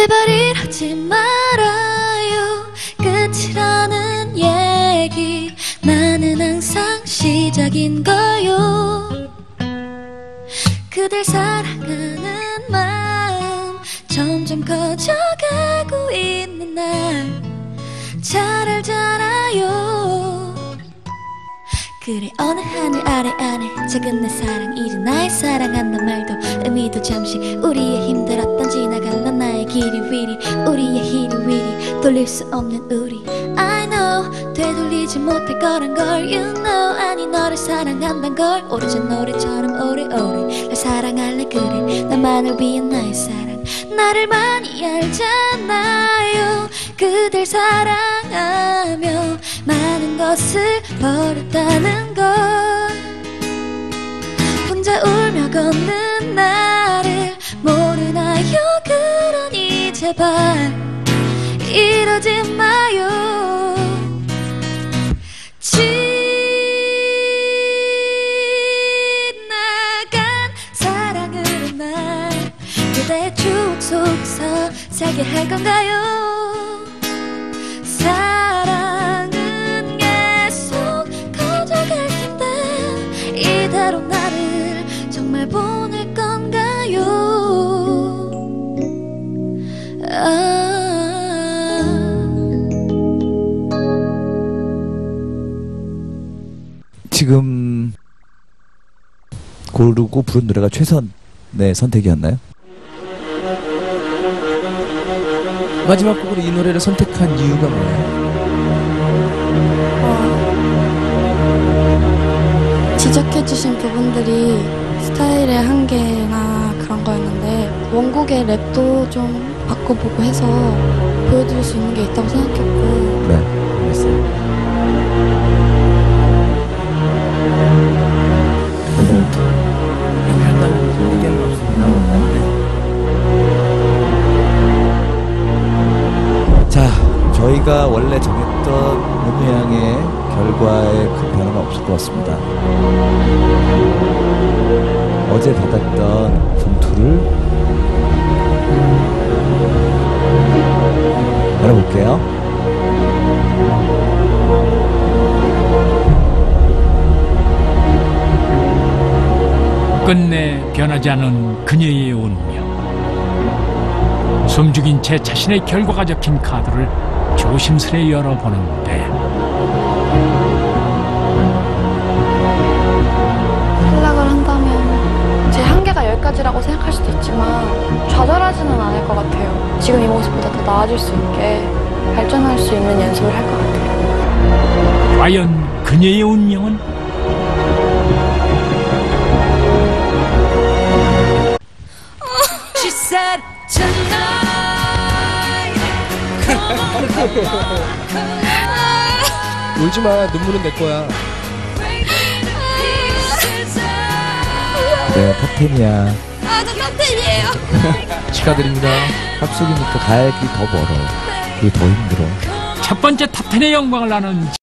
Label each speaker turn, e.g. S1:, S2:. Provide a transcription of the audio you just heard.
S1: 제발 이러지 말아요. 끝이라는 얘기 나는 항상 시작인걸요. 그댈 사랑하는 마음 점점 커져가고 있는 날 잘 알잖아요. 그래 어느 하늘 아래 안에 작은 내 사랑 이제 나의 사랑한단 말도 의미도 잠시 우리의 힘들었던 지나간 넌 나의 길이 위리 우리의 히리위리 돌릴 수 없는 우리 I know 되돌리지 못할 거란 걸 You know 아니 너를 사랑한단 걸 오래전 노래처럼 오래오래 날 사랑할래 그래 나만을 위한 나의 사랑 나를 많이 알잖아요. 그댈 사랑하며 많은 것을 버렸다는 걸 혼자 울며 걷는 나를 모르나요. 그러니 제발 이러지 마요. 지나간 사랑으로 날 그대의 추억 속에서 살게 할 건가요. 사랑은 계속 커져갈 텐데 이대로 나를 정말 보낼 건가요.
S2: 지금 고르고 부른 노래가 최선의 선택이었나요?
S3: 마지막 곡으로 이 노래를 선택한 이유가 뭐예요?
S4: 지적해주신 부분들이 스타일의 한계나 그런 거였는데 원곡의 랩도 좀 바꿔보고 해서 보여드릴 수 있는 게 있다고 생각했고
S2: 네, 알겠어요.
S3: 얘기한다는 의견은 없습니다.
S2: 자, 저희가 원래 정했던 문양의 결과에 큰 변화가 없을 것 같습니다. 어제 받았던 봉투를 열어볼게요.
S5: 끝내 변하지 않은 그녀의 운명. 숨죽인 채 자신의 결과가 적힌 카드를 조심스레 열어보는데
S4: 탈락을 한다면 제 한계가 여기까지라고 생각할 수도 있지만 좌절하지는 않을 것 같아요. 지금 이 모습보다 더 나아질 수 있게 발전할 수 있는 연습을 할 것 같아요.
S5: 과연 그녀의 운명은?
S1: She said tonight
S3: 울지마, 눈물은 내 거야.
S2: 네, 탑텐이야.
S1: 저 탑텐이에요.
S3: 축하드립니다.
S2: 합숙이니까 갈 길이 더 멀어. 그게 더 힘들어.
S5: 첫 번째 탑10의 영광을 나눈